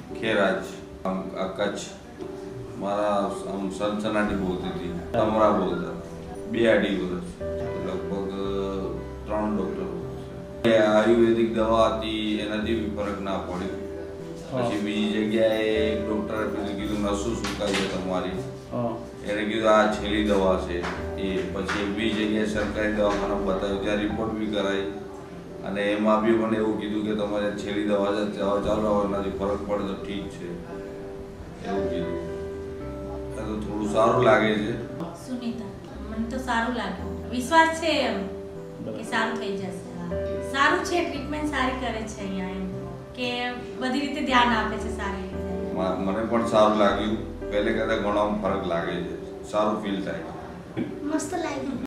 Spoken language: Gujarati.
ખેરાજ કચ્છ મારા સનસનાટી બહુ હતી તમરા બહુ હતા 2-2.5 વર્ષ લગભગ 3 ડૉક્ટર આયુર્વેદિક દવા હતી એનાથી બી ફરક ના પડ્યો પછી બીજી જગ્યાએ એક ડૉક્ટરે કીધું નસું સુકાઈ છે તમારી એને કીધું આ છેલ્લી દવા છે એ પછી બીજી જગ્યાએ સરકારી દવાખાના બતાવ્યું ત્યાં રિપોર્ટ બી કરાવી અને એમાં બી મને એવું કીધું કે તમારે છેલ્લી દવા છે ચાલો એનાથી ફરક પડે તો ઠીક છે એવું કીધું તો થોડું સારું લાગે છે સુનીતા મને તો સારું લાગ્યું વિશ્વાસ છે એમ કે સારું થઈ જશે સારું છે ટ્રીટમેન્ટ સારી કરે છે અહીંયા એમ કે બધી રીતે ધ્યાન આપે છે સારી રીતે મને પણ સારું લાગ્યું પહેલે કરતાં ઘણો ફરક લાગે છે સારું ફીલ થાય મસ્ત લાગ્યું